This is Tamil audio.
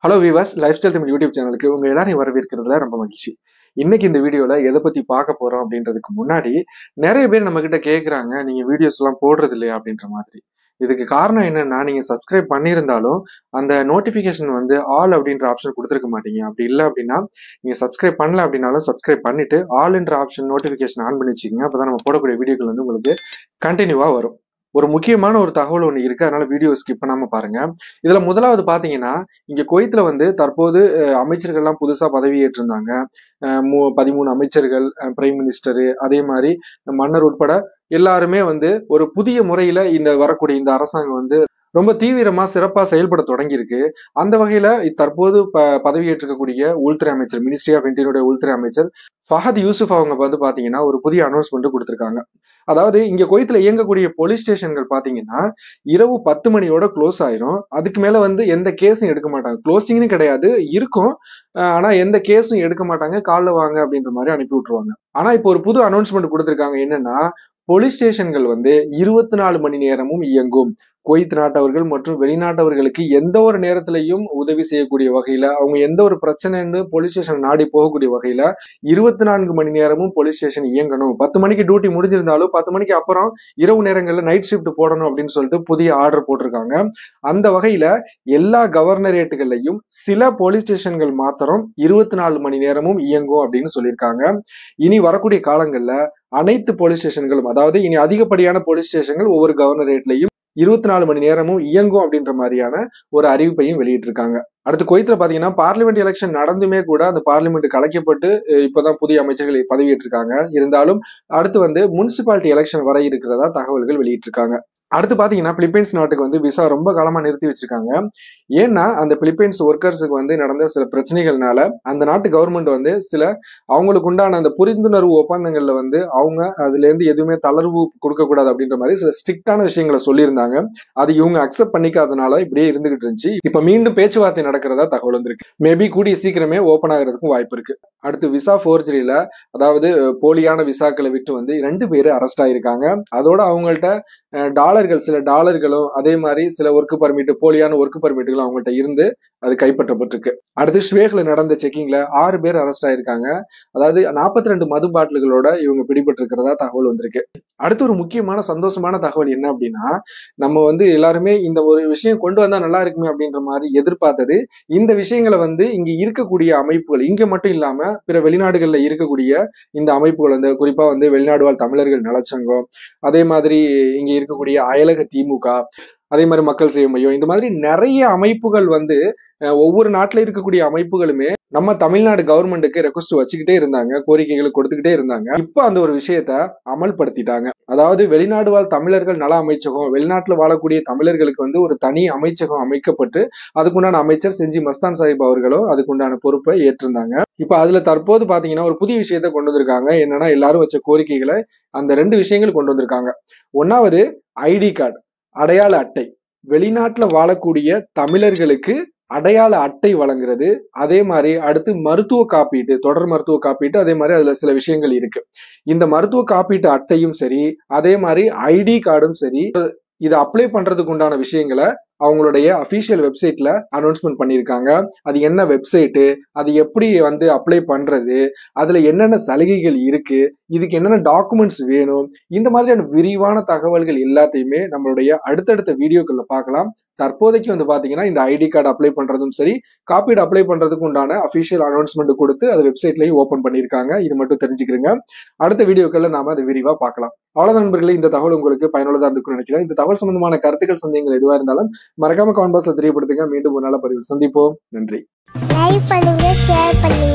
Hello viewers, lifestyle Tamil YouTube சேனலுக்கு உங்க எல்லாரையும் வரவேற்கிறதுல ரொம்ப மகிழ்ச்சி. இன்னைக்கு இந்த வீடியோல எதை பத்தி பார்க்க போறோம் அப்படின்றதுக்கு முன்னாடி நிறைய பேர் நம்ம கிட்ட கேக்குறாங்க, நீங்க வீடியோஸ் எல்லாம் போடுறது இல்லையா அப்படின்ற மாதிரி. இதுக்கு காரணம் என்னன்னா, நீங்க சப்ஸ்கிரைப் பண்ணியிருந்தாலும் அந்த நோட்டிபிகேஷன் வந்து ஆல் அப்படின்ற ஆப்ஷன் கொடுத்துருக்க மாட்டீங்க. அப்படி இல்லை அப்படின்னா நீங்க சப்ஸ்கிரைப் பண்ணல அப்படின்னாலும் சப்ஸ்கிரைப் பண்ணிட்டு ஆல் என்ற ஆப்ஷன் நோட்டிபிகேஷன் ஆன் பண்ணி வச்சுக்கோங்க. அப்பதான் நம்ம போடக்கூடிய வீடியோக்கள் வந்து உங்களுக்கு கண்டினியூவா வரும். ஒரு முக்கியமான ஒரு தகவல் ஒண்ணு இருக்கு, அதனால வீடியோ ஸ்கிப் பண்ணாம பாருங்க. இதுல முதலாவது பாத்தீங்கன்னா, இங்க குவைத்துல வந்து தற்போது அமைச்சர்கள்லாம் புதுசா பதவி ஏற்றிருந்தாங்க. 13 அமைச்சர்கள், பிரைம் மினிஸ்டர், அதே மாதிரி மன்னர் உட்பட எல்லாருமே வந்து ஒரு புதிய முறையில இந்த வரக்கூடிய இந்த அரசாங்கம் வந்து ரொம்ப தீவிரமா சிறப்பா செயல்பட தொடங்கியிருக்கு. அந்த வகையில தற்போது பதவியேற்றிருக்கக்கூடிய உள்துறை அமைச்சர், மினிஸ்ட்ரி ஆஃப் இன்டீரியருடைய உள்துறை அமைச்சர் ஃபஹத் யூசுப் அவங்க வந்து பாத்தீங்கன்னா ஒரு புதிய அனௌன்ஸ்மெண்ட் கொடுத்திருக்காங்க. அதாவது இங்க குவைத்துல இயங்கக்கூடிய போலீஸ் ஸ்டேஷன்கள் பாத்தீங்கன்னா இரவு 10 மணியோட க்ளோஸ் ஆயிரும். அதுக்கு மேல வந்து எந்த கேஸும் எடுக்க மாட்டாங்க. க்ளோசிங்னு கிடையாது, இருக்கும். ஆனா எந்த கேஸும் எடுக்க மாட்டாங்க. காலைல வாங்க அப்படின்ற மாதிரி அனுப்பி விட்டுருவாங்க. ஆனா இப்போ ஒரு புது அனௌன்ஸ்மெண்ட் கொடுத்திருக்காங்க. என்னன்னா, போலீஸ் ஸ்டேஷன்கள் வந்து 24 மணி நேரமும் இயங்கும். குவைத் நாட்டவர்கள் மற்றும் வெளிநாட்டவர்களுக்கு எந்த ஒரு நேரத்திலையும் உதவி செய்யக்கூடிய வகையில, அவங்க எந்த ஒரு பிரச்சனைன்னு போலீஸ் ஸ்டேஷன் நாடி போகக்கூடிய வகையில 24 மணி நேரமும் போலீஸ் ஸ்டேஷன் இயங்கணும். 10 மணிக்கு டியூட்டி முடிஞ்சிருந்தாலும் 10 மணிக்கு அப்புறம் இரவு நேரங்கள்ல நைட் ஷிஃப்ட் போடணும் அப்படின்னு சொல்லிட்டு புதிய ஆர்டர் போட்டிருக்காங்க. அந்த வகையில எல்லா கவர்னரேட்டுகள்லையும் சில போலீஸ் ஸ்டேஷன்கள் மாத்திரம் 24 மணி நேரமும் இயங்கும் அப்படின்னு சொல்லியிருக்காங்க. இனி வரக்கூடிய காலங்கள்ல அனைத்து போலீஸ் ஸ்டேஷன்களும், அதாவது இனி அதிகப்படியான போலீஸ் ஸ்டேஷன்கள் ஒவ்வொரு கவர்னரேட்லையும் 24 மணி நேரமும் இயங்கும் அப்படின்ற மாதிரியான ஒரு அறிவிப்பையும் வெளியிட்டிருக்காங்க. அடுத்து குவைத்துல பாத்தீங்கன்னா பார்லிமெண்ட் எலெக்ஷன் நடந்துமே கூட அந்த பார்லிமெண்ட் கலைக்கப்பட்டு இப்பதான் புதிய அமைச்சர்கள் பதவியேற்றிருக்காங்க. இருந்தாலும் அடுத்து வந்து முனிசிபாலிட்டி எலெக்ஷன் வர இருக்கிறதா தகவல்கள் வெளியிட்டிருக்காங்க. அடுத்து பாத்தீங்கன்னா பிலிப்பைன்ஸ் நாட்டுக்கு வந்து விசா ரொம்ப காலமா நிறுத்தி வச்சிருக்காங்க. ஏன்னா அந்த பிலிப்பைன்ஸ் ஒர்க்கர்ஸுக்கு வந்து நடந்த சில பிரச்சனைகள்னால அந்த நாட்டு கவர்மெண்ட் வந்து சில அவங்களுக்கு உண்டான அந்த புரிந்துணர்வு ஒப்பந்தங்கள்ல வந்து அவங்க அதுல இருந்து எதுவுமே தளர்வு கொடுக்க கூடாது அப்படின்ற மாதிரி சில ஸ்ட்ரிக்டான விஷயங்களை சொல்லியிருந்தாங்க. அது இவங்க அக்செப்ட் பண்ணிக்காதனால இப்படியே இருந்துகிட்டு இருந்துச்சு. இப்ப மீண்டும் பேச்சுவார்த்தை நடக்கிறதா தகவல் வந்திருக்கு. மேபி கூடிய சீக்கிரமே ஓபன் ஆகிறதுக்கும் வாய்ப்பு இருக்கு. அடுத்து விசா ஃபோர்ஜரியில, அதாவது போலியான விசாக்களை விட்டு வந்து 2 பேர் அரெஸ்ட் ஆயிருக்காங்க. அதோட அவங்கள்ட்ட சில டாலர்களும் அதே மாதிரி சில ஒர்க் பர்மிட், போலியான ஒர்க் பர்மிட்டுகளும் அவங்கள்ட்ட இருந்து அது கைப்பற்றப்பட்டிருக்கு. அடுத்து ஷ்வேக்ல நடந்த செக்கிங்ல 6 பேர் அரெஸ்ட் ஆயிருக்காங்க. அதாவது 42 மது பாட்டில்களோட இவங்க பிடிபட்டிருக்கிறதா தகவல் வந்திருக்கு. அடுத்து ஒரு முக்கியமான சந்தோஷமான தகவல் என்ன அப்படின்னா, நம்ம வந்து எல்லாருமே இந்த ஒரு விஷயம் கொண்டு வந்தா நல்லா இருக்குமே அப்படின்ற மாதிரி எதிர்பார்த்தது. இந்த விஷயங்களை வந்து இங்க இருக்கக்கூடிய அமைப்புகள், இங்க மட்டும் இல்லாம பிற வெளிநாடுகள்ல இருக்கக்கூடிய இந்த அமைப்புகள் வந்து குறிப்பா வந்து வெளிநாடு வாழ் தமிழர்கள் நலச்சங்கம், அதே மாதிரி இங்க இருக்கக்கூடிய அயலக திமுக, அதே மாதிரி மக்கள் சேவை மையம், இந்த மாதிரி நிறைய அமைப்புகள் வந்து ஒவ்வொரு நாட்டுல இருக்கக்கூடிய அமைப்புகளுமே நம்ம தமிழ்நாடு கவர்மெண்ட்டுக்கு ரெக்வஸ்ட் வச்சுக்கிட்டே இருந்தாங்க, கோரிக்கைகளை கொடுத்துக்கிட்டே இருந்தாங்க. இப்ப அந்த ஒரு விஷயத்த அமல்படுத்திட்டாங்க. அதாவது வெளிநாடு வாழ் தமிழர்கள் நல அமைச்சகம், வெளிநாட்டுல வாழக்கூடிய தமிழர்களுக்கு வந்து ஒரு தனி அமைச்சகம் அமைக்கப்பட்டு அதுக்குண்டான அமைச்சர் செஞ்சி மஸ்தான் சாஹிப் அவர்களும் அதுக்குண்டான பொறுப்பை ஏற்றிருந்தாங்க. இப்ப அதுல தற்போது பாத்தீங்கன்னா ஒரு புதிய விஷயத்த கொண்டு வந்திருக்காங்க. என்னன்னா, எல்லாரும் வச்ச கோரிக்கைகளை அந்த 2 விஷயங்கள் கொண்டு வந்திருக்காங்க. ஒன்னாவது ஐடி கார்டு, அடையாள அட்டை. வெளிநாட்டுல வாழக்கூடிய தமிழர்களுக்கு அடையாள அட்டை வழங்குறது. அதே மாதிரி அடுத்து மருத்துவ காப்பீட்டு, தொடர் மருத்துவ காப்பீட்டு, அதே மாதிரி அதுல சில விஷயங்கள் இருக்கு. இந்த மருத்துவ காப்பீட்டு அட்டையும் சரி, அதே மாதிரி ஐடி கார்டும் சரி, இதை அப்ளை பண்றதுக்கு உண்டான விஷயங்களை அவங்களுடைய அபிஷியல் வெப்சைட்ல அனௌன்ஸ்மெண்ட் பண்ணியிருக்காங்க. அது என்ன வெப்சைட்டு, அது எப்படி வந்து அப்ளை பண்றது, அதுல என்னென்ன சலுகைகள் இருக்கு, இதுக்கு என்னென்ன டாக்குமெண்ட்ஸ் வேணும், இந்த மாதிரியான விரிவான தகவல்கள் எல்லாத்தையுமே நம்மளுடைய அடுத்தடுத்த வீடியோக்கள்ல பார்க்கலாம். தற்போதைக்கு வந்து பாத்தீங்கன்னா இந்த ஐடி கார்டு அப்ளை பண்றதும் சரி, காப்பீடு அப்ளை பண்றதுக்கு உண்டான அபிஷியல் அனௌன்ஸ்மெண்ட் கொடுத்து அது வெப்சைட்லயும் ஓபன் பண்ணியிருக்காங்க. இது மட்டும் தெரிஞ்சுக்கிறீங்க. அடுத்த வீடியோக்கள்ல நாம அதை விரிவா பார்க்கலாம். அவ்வளவு நண்பர்களே, இந்த தகவல் உங்களுக்கு பயனுள்ளதா இருக்கும்னு நினைக்கிறேன். இந்த தகவல் சம்பந்தமான கருத்துக்கள், சந்தேகங்கள் எதுவா இருந்தாலும் மறக்காம கமெண்ட் பாக்ஸ்ல தெரியப்படுத்துங்க. மீண்டும் ஒரு நல்ல பதிவில் சந்திப்போம். நன்றி. லைக் பண்ணுங்க, ஷேர் பண்ணுங்க.